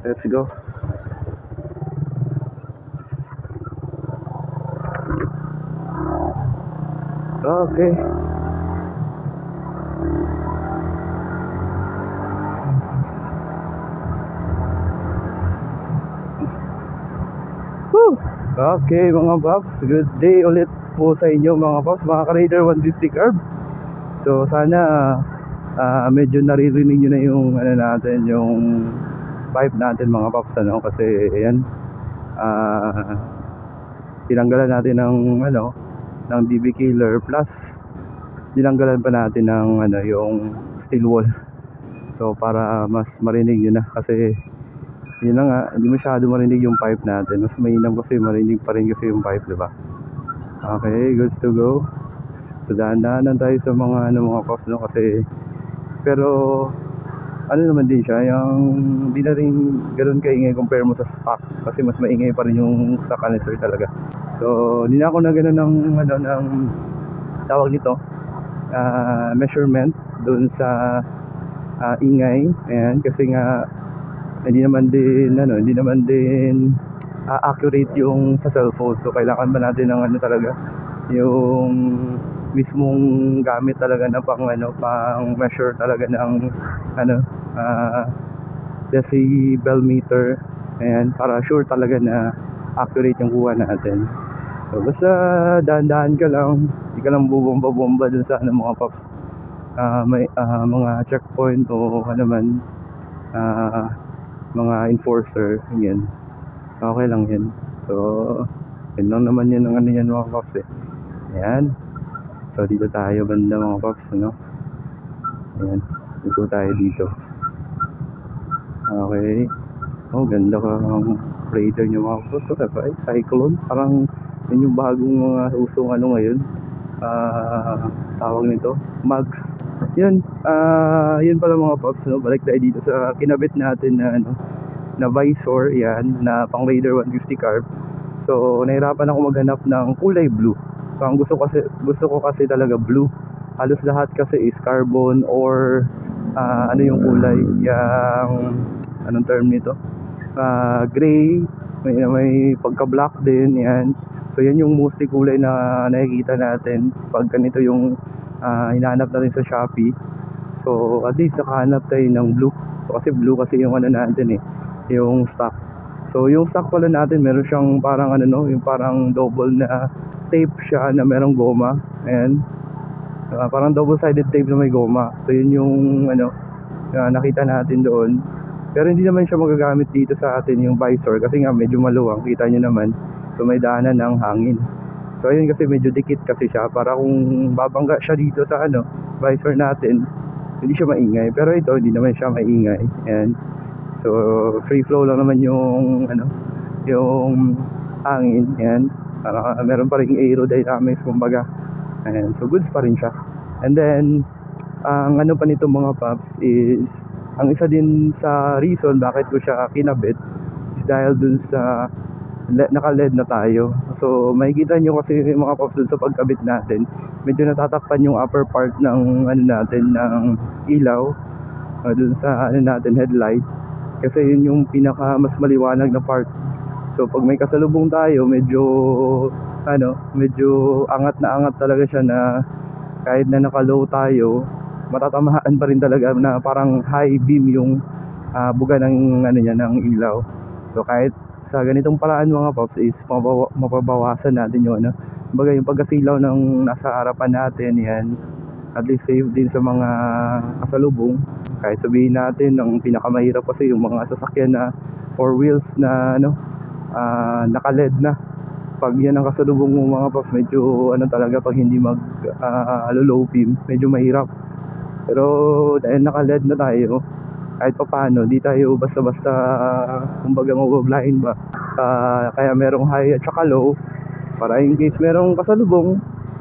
Let's go. Okay. Woo! Okay mga paps, good day ulit po sa inyo mga paps, mga ka-Raider 150 curve. So sana medyo naririnig nyo na yung ano natin, yung pipe natin mga paps, ano, kasi ayan, tinanggalan natin ng ano, ng DB killer, plus tinanggalan pa natin ng ano, yung steel wall. So para mas marinig nyo na, kasi yun na nga, hindi masyado marinig yung pipe natin. Mas mainam kasi marinig pa rin kasi yung pipe, diba? Okay, good to go. So dahan-dahanan tayo sa mga ano, mga paps, no, kasi pero ano naman din siya, yung hindi na rin ganoon kaingay compare mo sa stock, kasi mas maingay pa rin yung stock canister talaga. So hindi na ako na ganoon ng ano, ng tawag nito, measurement dun sa ingay. Ayan, kasi nga hindi naman din accurate yung sa cellphone. So kailangan ba natin ng ano talaga, yung mismong gamit talaga na pang ano, pang measure talaga ng ano, decibel meter. Ayan, para sure talaga na accurate yung kuha natin. So basta dahan-dahan ka lang, hindi ka lang bubomba-bomba dun sa ano, mga paps. May mga checkpoint o ano man, mga enforcer, yan, okay lang yan. So yun lang naman yun ang ano yan mga paps eh. Ayan, so dito tayo banda mga paps, ano. Ayan, dito tayo dito. Okay. Oh, ganda ka ang Raider nyo mga paps. So, diba? Cyclone, parang yun yung bagong mga usong ano ngayon, tawag nito, mags. Yun, yun pala mga paps, no? Balik tayo dito sa kinabit natin na ano, na visor, yan, na pang Raider 150 carb. So nahirapan ako maghanap ng kulay blue. So ang gusto ko kasi talaga blue. Halos lahat kasi is carbon or ano yung kulay, yung anong term nito, gray, may pagka black din, yan. So yan yung mostly kulay na nakikita natin pag ganito yung hinahanap natin sa Shopee. So at least nakahanap tayo ng blue. So, kasi blue kasi yung ano natin eh, yung stock. So yung stock pala natin, meron siyang parang ano, no, yung parang double na tape siya na merong goma. Ayan, parang double sided tape na may goma. So yun yung ano, nakita natin doon. Pero hindi naman siya magagamit dito sa atin yung visor, kasi nga medyo maluwang, kita nyo naman. So may daanan ng hangin. So ayun, kasi medyo dikit kasi siya, para kung babangga siya dito sa ano, visor natin, hindi siya maingay. Pero ito hindi naman siya maingay. Ayan. So free flow lang naman yung ano, yung hangin. Ayan. Meron pa ring aerodynamics kumbaga. Ayan. So goods pa rin siya. And then ang ano pa nito mga paps is, ang isa din sa reason bakit ko siya kinabit is dahil dun sa naka-LED na tayo. So makikita nyo kasi mga paps, dun sa pagkabit natin, medyo natatakpan yung upper part ng ano natin, ng ilaw, dun sa ano natin, headlight, kasi yun yung pinaka mas maliwanag na part. So pag may kasalubong tayo, medyo ano, medyo angat na angat talaga siya, na kahit na naka-low tayo, matatamaan pa rin talaga, na parang high beam yung buga ng ano niya, ng ilaw. So kahit sa ganitong paraan mga paps is mapabawasan natin yung ano, baga yung pagkasilaw ng nasa harapan natin. Yan, at least safe din sa mga kasalubong. Kahit sabihin natin ang pinakamahirap kasi yung mga sasakyan na 4 wheels na ano, naka-LED na, pag yan ang kasalubong mo mga paps, medyo ano talaga, pag hindi mag low beam, medyo mahirap. Pero dahil naka-LED na tayo, kahit pa paano, di tayo basta-basta kumbaga mabablind ba. Kaya merong high at saka low, para in case merong kasalubong,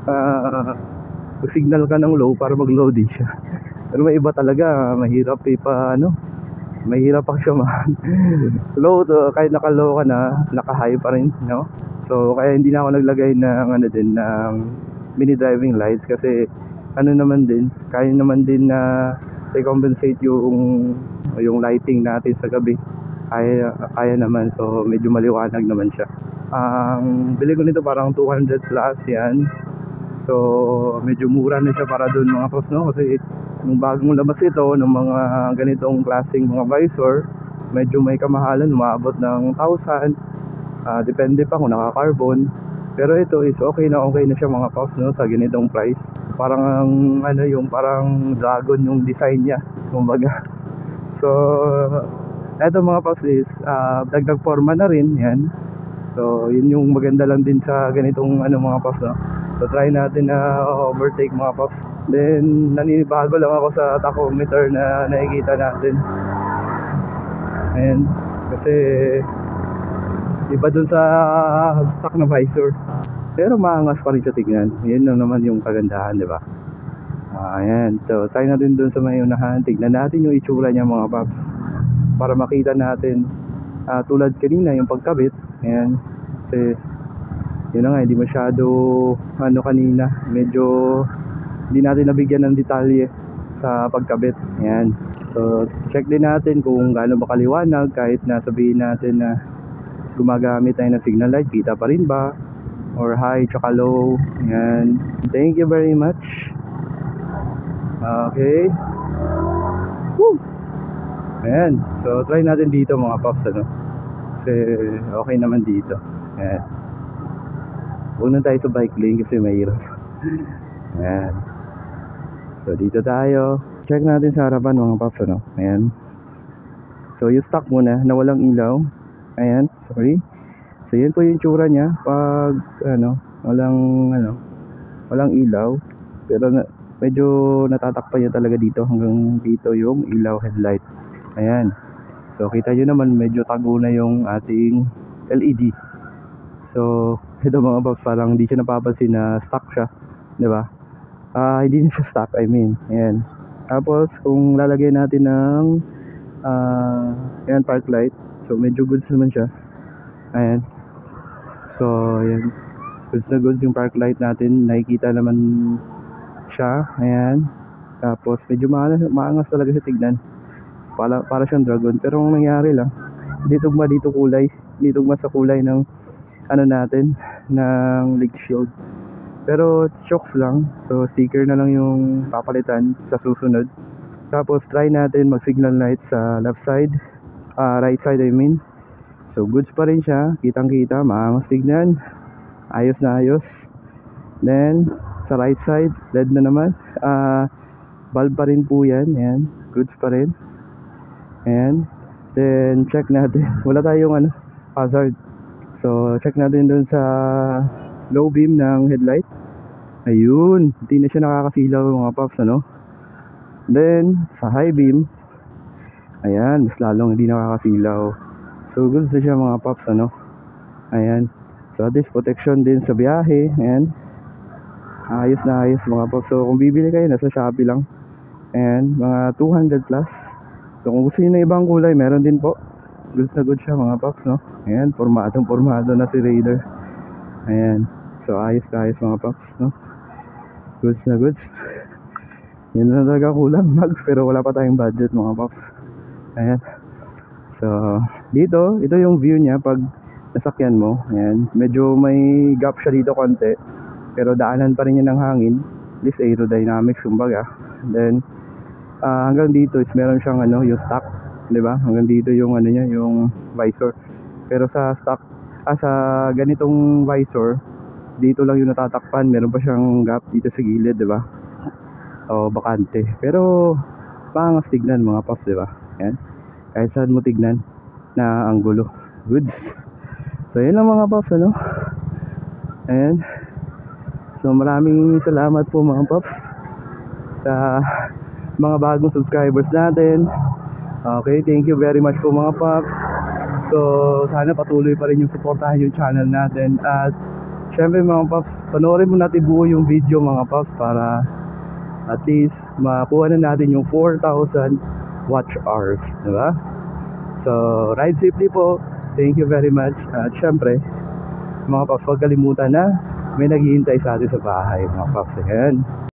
signal ka ng low para mag-low din siya. Pero may iba talaga, mahirap pa ano, mahirap pa siya man. Low to, kahit naka-low ka na, naka-high pa rin, no? So kaya hindi na ako naglagay ng ano din, ng mini driving lights, kasi ano naman din, kaya naman din na i-compensate yung lighting natin sa gabi. kaya naman. So medyo maliwanag naman siya. Ang bili ko nito parang 200 plus yan. So medyo mura na siya para doon mga paps, no? Kasi nung bagong labas ito ng mga ganitong klaseng mga visor, medyo may kamahalan, umabot ng 1,000. Depende pa kung naka-carbon. Pero ito is okay na siya mga paps, no? Sa ganitong price. Parang yung parang dragon yung design niya, kumbaga. So eto mga paps is dagdag forma na rin yan. So yun yung maganda lang din sa ganitong mga paps, no? So try natin na overtake mga paps. Then naninibago lang ako sa tachometer na nakikita natin. Ayan, kasi iba dun sa stock na visor. Pero maangas pa rin siya tignan. Yan lang naman yung kagandahan, di ba? Ayan, so try natin dun sa may unahan. Tignan natin yung itsura niya mga paps, para makita natin. Tulad kanina yung pagkabit. Ayan, kasi yun na nga, hindi masyado kanina, medyo hindi natin nabigyan ng detalye sa pagkabit. Ayan, so check din natin kung gaano ba kaliwanag. Kahit na sabihin natin na gumagamit tayo ng signal light, kita pa rin ba, or high tsaka low. Ayan, thank you very much. Okay. Woo! Ayan, so try natin dito mga paps, ano, kasi okay naman dito. Ayan, huwag na tayo sa bike lane kasi mahirap. Ayan, so dito tayo. Check natin sa harapan mga paps, ano. Ayan, so yung stock muna na walang ilaw. Ayan, sorry. So yan po yung tsura niya pag walang ilaw. Pero medyo natatakpan niya talaga dito, hanggang dito yung ilaw headlight. Ayan, so kita nyo naman medyo tago na yung ating LED. So ito mga paps, parang hindi siya napapansin na stock siya, di ba? Hindi na siya stock, I mean. Ayan, tapos kung lalagyan natin ng ayan, park light, so medyo goods naman siya. Ayan, so ayan, goods na goods yung park light natin, nakikita naman siya. Ayan, tapos medyo maangas talaga siya tignan, para siyang dragon. Pero ang nangyari lang, dito sa kulay ng natin, ng leak shield. Pero shocks lang, so sticker na lang yung papalitan sa susunod. Tapos try natin mag signal light sa left side, right side I mean. So goods pa rin siya, kitang kita, maangas tignan, ayos na ayos. Then sa right side, LED na naman, bulb pa rin po yan. Ayan, goods pa rin. Ayan, then check natin, wala tayong hazard. So check natin dun sa low beam ng headlight. Ayun, hindi na siya nakakasilaw mga paps, ano. Then sa high beam, ayan, mas lalong hindi nakakasilaw. So goods na siya mga paps, ano. Ayan, so this protection din sa biyahe. Ayan, ayos na ayos mga paps. So kung bibili kayo, nasa Shopee lang. Ayan, mga 200 plus. So kung gusto niyo na ibang kulay, meron din po. Goods na goods siya mga paps, no. Ayan, formado na si Raider. Ayan, so ayos na ayos mga paps, no. Goods na goods. Yun na talaga kulang, mags, pero wala pa tayong budget mga paps. Ayan, so dito, ito yung view niya pag nasakyan mo. Ayan, medyo may gap siya dito konti, pero daanan pa rin niya ng hangin. This aerodynamics kumbaga. Then hanggang dito is meron siyang yung stock, 'di ba? Hanggang dito yung niya, yung visor. Pero sa stock, sa ganitong visor, dito lang yung natatakpan, meron pa siyang gap dito sa gilid, 'di ba? O bakante. Pero pangas tignan mga paps, 'di ba? Ayan, kahit saan mo tignan na anggulo, goods. So yun lang mga paps, ano. Ayan, so maraming salamat po mga paps sa mga bagong subscribers natin. Okay, thank you very much po mga paps. So sana patuloy pa rin yung suportahan yung channel natin. At syempre mga paps, panoorin mo natin buo yung video mga paps, para at least makuha na natin yung 4,000 watch hours, diba? So ride safely po. Thank you very much. At syempre mga paps, huwag kalimutan na may naghihintay sa atin sa bahay mga paps. Ayan.